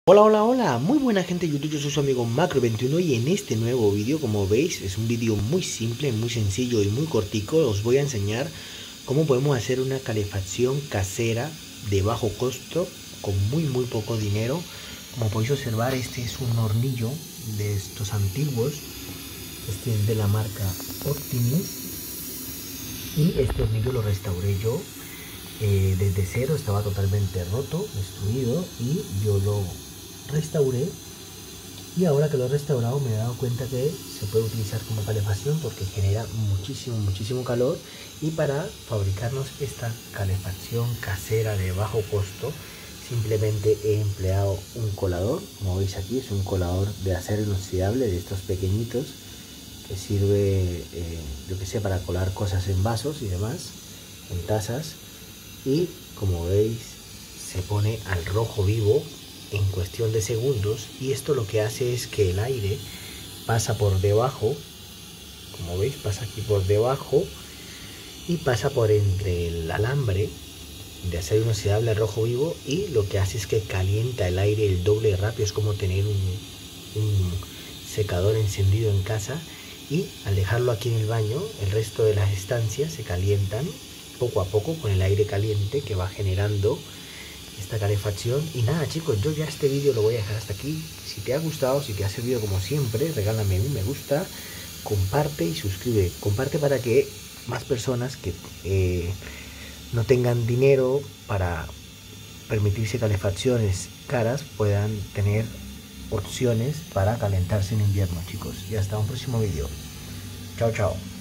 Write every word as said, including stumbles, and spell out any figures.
Hola, hola, hola, muy buena gente de YouTube, yo soy su amigo Macro veintiuno y en este nuevo vídeo, como veis, es un vídeo muy simple, muy sencillo y muy cortico. Os voy a enseñar cómo podemos hacer una calefacción casera de bajo costo con muy muy poco dinero. Como podéis observar, este es un hornillo de estos antiguos, este es de la marca Optimus y este hornillo lo restauré yo eh, desde cero, estaba totalmente roto, destruido y yo lo restauré, y ahora que lo he restaurado me he dado cuenta que se puede utilizar como calefacción porque genera muchísimo muchísimo calor. Y para fabricarnos esta calefacción casera de bajo costo simplemente he empleado un colador. Como veis aquí es un colador de acero inoxidable de estos pequeñitos que sirve eh, yo que sé, para colar cosas en vasos y demás, en tazas, y como veis se pone al rojo vivo en cuestión de segundos, y esto lo que hace es que el aire pasa por debajo, como veis pasa aquí por debajo y pasa por entre el alambre de acero inoxidable rojo vivo, y lo que hace es que calienta el aire el doble de rápido. Es como tener un, un secador encendido en casa, y al dejarlo aquí en el baño el resto de las estancias se calientan poco a poco con el aire caliente que va generando esta calefacción. Y nada chicos, yo ya este vídeo lo voy a dejar hasta aquí. Si te ha gustado, si te ha servido, como siempre, regálame un me gusta, comparte y suscribe. Comparte para que más personas que eh, no tengan dinero para permitirse calefacciones caras puedan tener opciones para calentarse en invierno, chicos. Y hasta un próximo vídeo. Chao, chao.